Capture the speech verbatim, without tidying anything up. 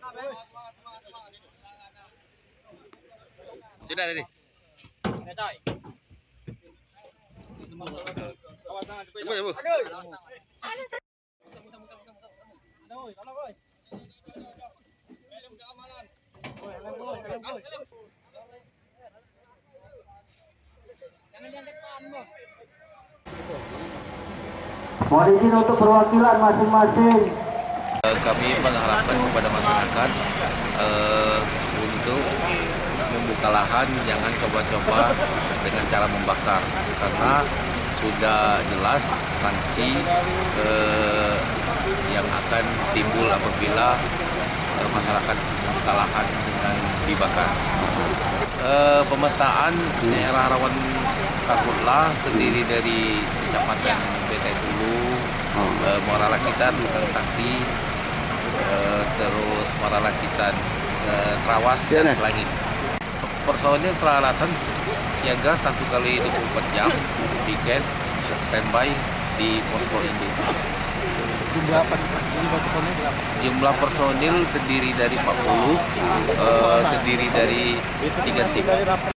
Sudah tadi. Tunggu, tunggu. Mohon izin untuk perwakilan masing-masing. Kami mengharapkan kepada masyarakat eh, untuk membuka lahan, jangan coba-coba dengan cara membakar, karena sudah jelas sanksi eh, yang akan timbul apabila eh, masyarakat membuka lahan dengan dibakar. Eh, pemetaan daerah rawan karhutlah terdiri dari Kecamatan Betai Hulu, eh, Muara Lakitan, Lukang Sakti, eh, terus Muara Lakitan, eh, Trawas, dan Selangit. Personil peralatan siaga satu kali dua puluh empat jam, piket, standby di posko induk. Jumlah personil berapa? Jumlah personil terdiri dari empat puluh, eh, terdiri dari tiga shift.